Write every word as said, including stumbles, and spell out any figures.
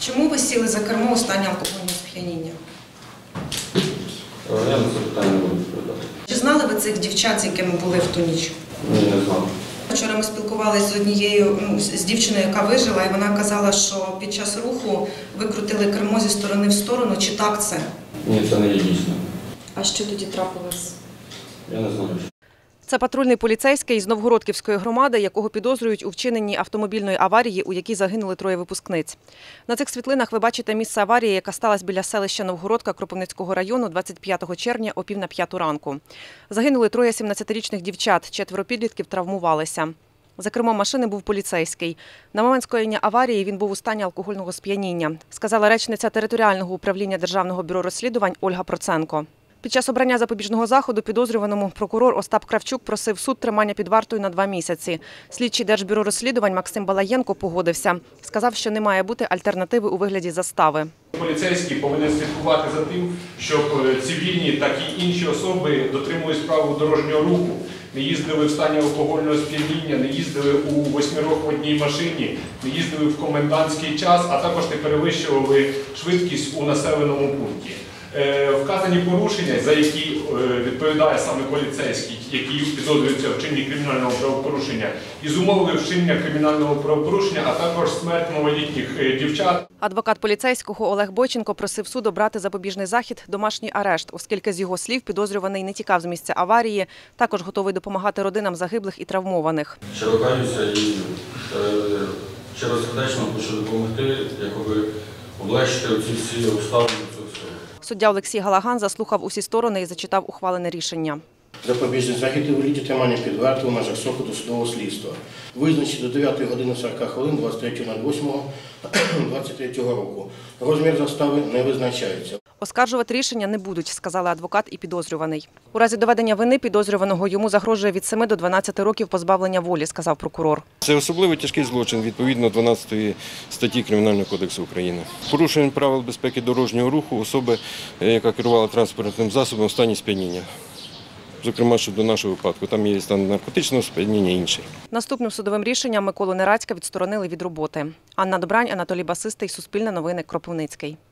Чому ви сіли за кермо у стані алкогольного сп'яніння? Я на це питання не буду відповідати. Чи знали ви цих дівчат, з якими були в ту ніч? Ні, не знав. Вчора ми спілкувалися з однією, ну, з дівчиною, яка вижила, і вона казала, що під час руху ви крутили кермо зі сторони в сторону. Чи так це? Ні, це не є дійсно. А що тоді трапилось? Я не знаю. Це патрульний поліцейський з Новгородківської громади, якого підозрюють у вчиненні автомобільної аварії, у якій загинули троє випускниць. На цих світлинах ви бачите місце аварії, яка сталася біля селища Новгородка Кропивницького району двадцять п'ятого червня о пів на п'яту ранку. Загинули троє сімнадцятирічних дівчат, четверо підлітків травмувалися. За кермом машини був поліцейський. На момент скоєння аварії він був у стані алкогольного сп'яніння, сказала речниця територіального управління Державного бюро розслідувань Ольга Проценко. Під час обрання запобіжного заходу підозрюваному прокурор Остап Кравчук просив суд тримання під вартою на два місяці. Слідчий Держбюро розслідувань Максим Балаєнко погодився. Сказав, що не має бути альтернативи у вигляді застави. Поліцейський повинен слідкувати за тим, щоб цивільні, так і інші особи дотримувались правил дорожнього руху, не їздили в стані алкогольного сп'яніння, не їздили у восьмірох в одній машині, не їздили в комендантський час, а також не перевищували швидкість у населеному пункті. Вказані порушення, за які відповідає саме поліцейський, який підозрюється в вчиненні кримінального правопорушення, і зумовили вчинення кримінального правопорушення, а також смерть малолітніх дівчат. Адвокат поліцейського Олег Бойченко просив суд обрати запобіжний захід – домашній арешт, оскільки, з його слів, підозрюваний не тікав з місця аварії, також готовий допомагати родинам загиблих і травмованих. Щиро каюся і щиро сердечно хочу допомогти, якби облегчити ці всі обставини. Суддя Олексій Галаган заслухав усі сторони і зачитав ухвалене рішення. Запобіжний захід у вигляді тримання під вартою в межах строку досудового слідства. Визначити до дев'ятої години сорока хвилин двадцять третього восьмого двадцять третього року. Розмір застави не визначається. Оскаржувати рішення не будуть, сказали адвокат і підозрюваний. У разі доведення вини підозрюваного йому загрожує від семи до дванадцяти років позбавлення волі, сказав прокурор. Це особливо тяжкий злочин, відповідно дванадцятої статті Кримінального кодексу України. Порушення правил безпеки дорожнього руху особи, яка керувала транспортним засобом, у стані сп'яніння. Зокрема, щодо нашого випадку, там є стан наркотичного сп'яніння і інший. Наступним судовим рішенням Миколу Нерацька відсторонили від роботи. Анна Добрань, Анатолій Басистий, Суспільне новини, Кропивницький.